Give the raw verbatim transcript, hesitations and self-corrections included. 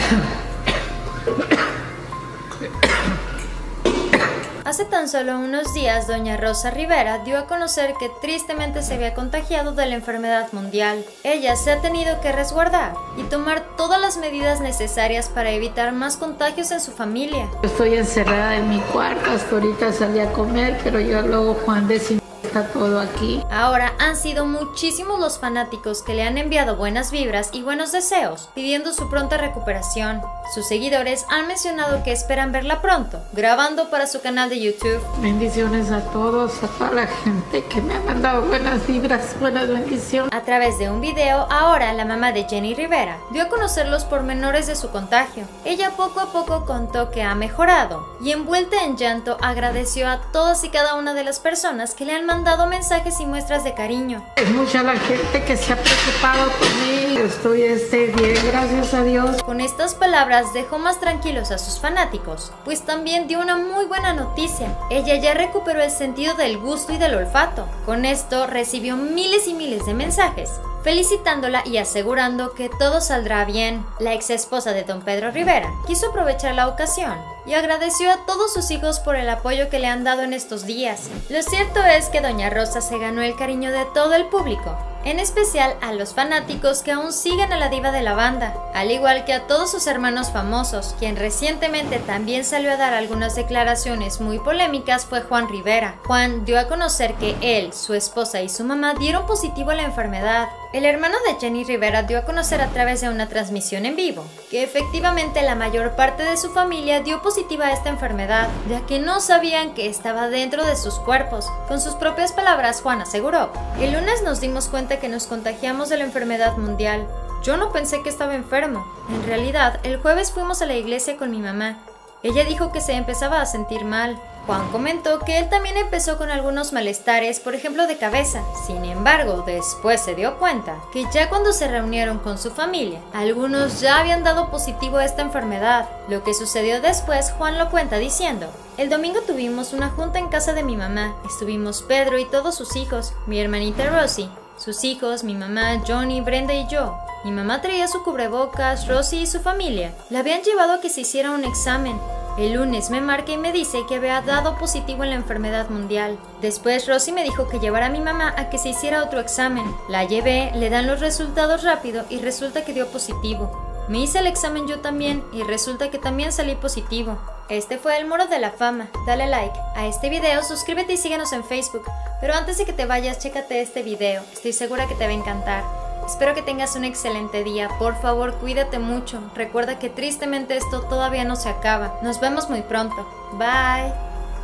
Hace tan solo unos días, doña Rosa Rivera dio a conocer que tristemente se había contagiado de la enfermedad mundial. Ella se ha tenido que resguardar y tomar todas las medidas necesarias para evitar más contagios en su familia. Estoy encerrada en mi cuarto, hasta ahorita salí a comer, pero yo luego Juan desinfecta todo aquí. Ahora han sido muchísimos los fanáticos que le han enviado buenas vibras y buenos deseos, pidiendo su pronta recuperación. Sus seguidores han mencionado que esperan verla pronto, grabando para su canal de YouTube. Bendiciones a todos, a toda la gente que me ha mandado buenas vibras, buenas bendiciones. A través de un video, ahora la mamá de Jenni Rivera dio a conocer los pormenores de su contagio. Ella poco a poco contó que ha mejorado y, envuelta en llanto, agradeció a todas y cada una de las personas que le han mandado mensajes y muestras de cariño. Es mucha la gente que se ha preocupado por mí. Estoy este, bien, gracias a Dios. Con estas palabras dejó más tranquilos a sus fanáticos, pues también dio una muy buena noticia. Ella ya recuperó el sentido del gusto y del olfato. Con esto recibió miles y miles de mensajes felicitándola y asegurando que todo saldrá bien. La ex esposa de don Pedro Rivera quiso aprovechar la ocasión y agradeció a todos sus hijos por el apoyo que le han dado en estos días. Lo cierto es que doña Rosa se ganó el cariño de todo el público, en especial a los fanáticos que aún siguen a la diva de la banda, al igual que a todos sus hermanos famosos. Quien recientemente también salió a dar algunas declaraciones muy polémicas fue Juan Rivera. Juan dio a conocer que él, su esposa y su mamá dieron positivo a la enfermedad. El hermano de Jenni Rivera dio a conocer a través de una transmisión en vivo que efectivamente la mayor parte de su familia dio positiva a esta enfermedad, ya que no sabían que estaba dentro de sus cuerpos. Con sus propias palabras, Juan aseguró: el lunes nos dimos cuenta que nos contagiamos de la enfermedad mundial. Yo no pensé que estaba enfermo. En realidad, el jueves fuimos a la iglesia con mi mamá. Ella dijo que se empezaba a sentir mal. Juan comentó que él también empezó con algunos malestares, por ejemplo de cabeza. Sin embargo, después se dio cuenta que ya cuando se reunieron con su familia, algunos ya habían dado positivo a esta enfermedad. Lo que sucedió después, Juan lo cuenta diciendo: el domingo tuvimos una junta en casa de mi mamá. Estuvimos Pedro y todos sus hijos, mi hermanita Rosy, sus hijos, mi mamá, Johnny, Brenda y yo. Mi mamá traía su cubrebocas, Rosy y su familia la habían llevado a que se hiciera un examen. El lunes me marca y me dice que había dado positivo en la enfermedad mundial. Después Rosy me dijo que llevara a mi mamá a que se hiciera otro examen. La llevé, le dan los resultados rápido y resulta que dio positivo. Me hice el examen yo también y resulta que también salí positivo. Este fue el Muro de la Fama. Dale like a este video, suscríbete y síguenos en Facebook. Pero antes de que te vayas, chécate este video. Estoy segura que te va a encantar. Espero que tengas un excelente día. Por favor, cuídate mucho. Recuerda que tristemente esto todavía no se acaba. Nos vemos muy pronto. Bye.